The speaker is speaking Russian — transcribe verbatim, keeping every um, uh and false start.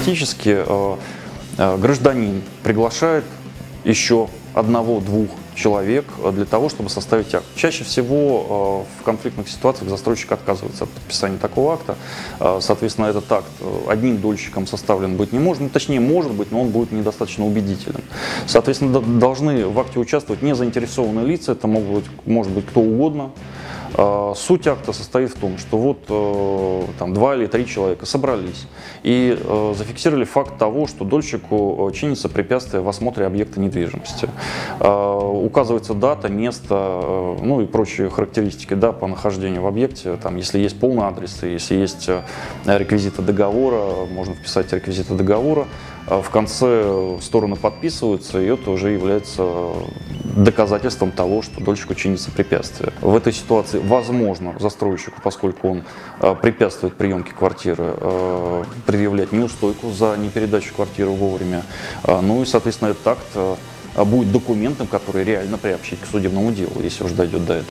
Фактически гражданин приглашает еще одного-двух человек для того, чтобы составить акт. Чаще всего в конфликтных ситуациях застройщик отказывается от подписания такого акта. Соответственно, этот акт одним дольщиком составлен быть не может, ну, точнее может быть, но он будет недостаточно убедителен. Соответственно, должны в акте участвовать не заинтересованные лица, это могут быть, может быть кто угодно. Суть акта состоит в том, что вот там два или три человека собрались и зафиксировали факт того, что дольщику чинится препятствие в осмотре объекта недвижимости. Указывается дата, место, ну и прочие характеристики, да, по нахождению в объекте. Там, если есть полный адрес, если есть реквизиты договора, можно вписать реквизиты договора. В конце стороны подписываются, и это уже является доказательством того, что дольщику чинится препятствие. В этой ситуации возможно застройщику, поскольку он препятствует приемке квартиры, предъявлять неустойку за непередачу квартиры вовремя. Ну и, соответственно, этот акт будет документом, который реально приобщить к судебному делу, если уж дойдет до этого.